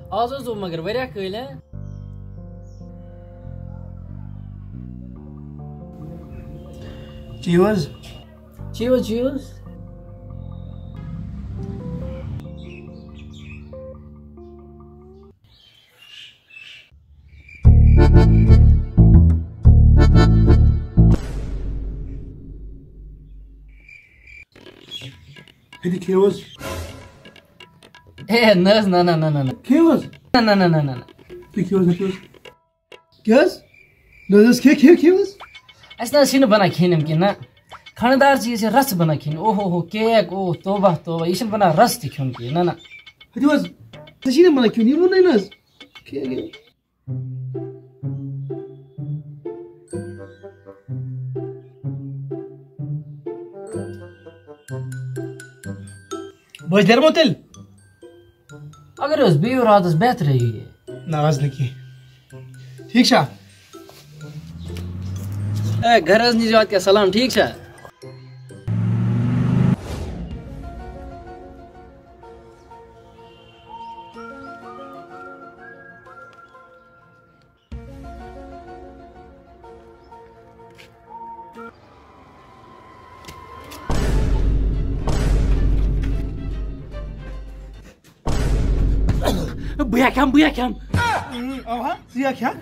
आज तो मगर वरिया कइल Cheers. Cheers, cheers. Hadi Cheers. No. Cheers. No. Cheers. Cheers. No, this Cheers. ऐसा सीन बना खीनम कि ना खानेदार चीज है रस बना खीन ओहो केक ओ तोबा इशन बना रस दिखून कि ना Hadi was. Tashina mana kyun yimu nainas. Boş der motel. अगर उस बीवी रात बेहतर है नाराज नहीं ठीक छा ए घरज निजात के सलाम ठीक छा Buya kam. Aha, siya kya?